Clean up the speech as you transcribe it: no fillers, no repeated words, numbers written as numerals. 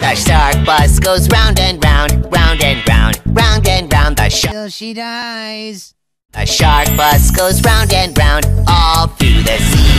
The shark bus goes round and round, round and round, round and round. Till she dies. The shark bus goes round and round all through the sea.